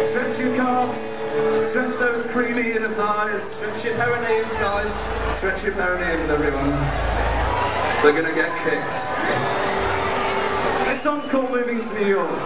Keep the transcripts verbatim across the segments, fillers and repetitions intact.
Stretch your calves, stretch those creamy inner thighs. Stretch your perineums, guys. Stretch your perineums, everyone. They're gonna get kicked. This song's called Moving to New York.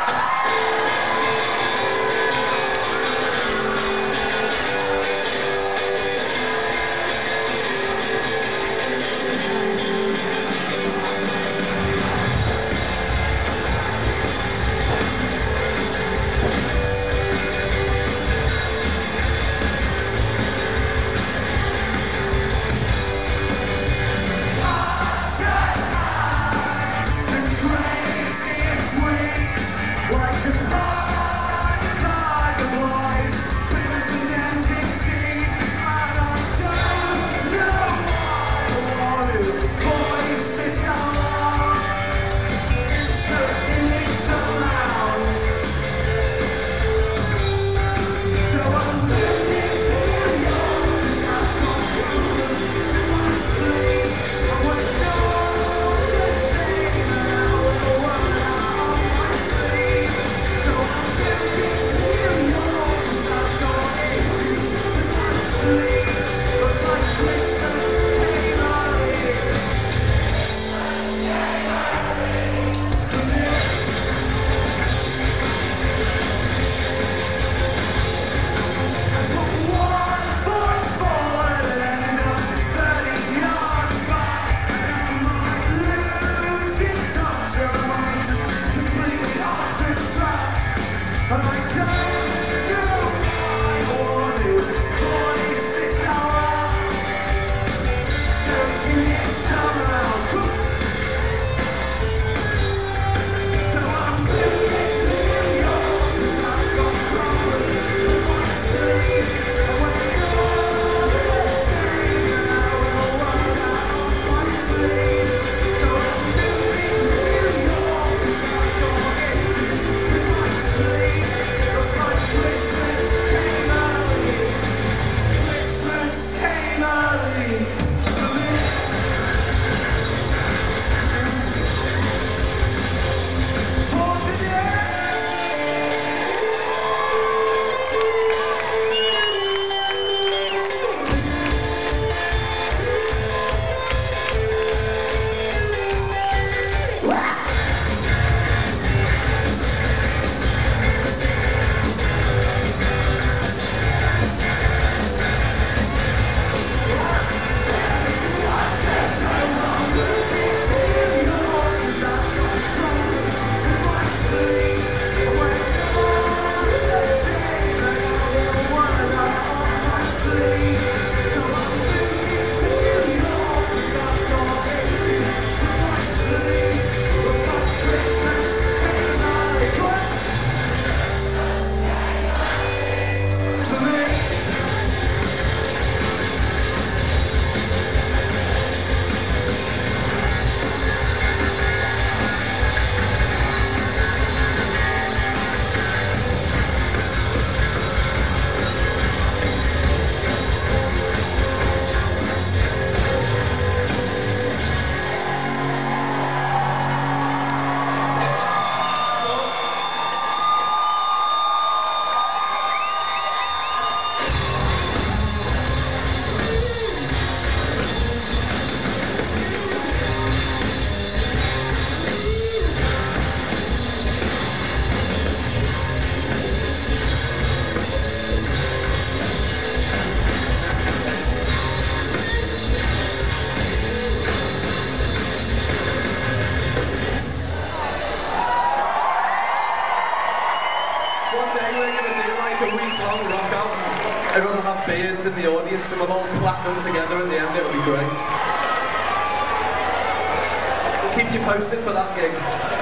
Everyone will have beards in the audience and we'll all clap them together at the end. It'll be great. We'll keep you posted for that gig.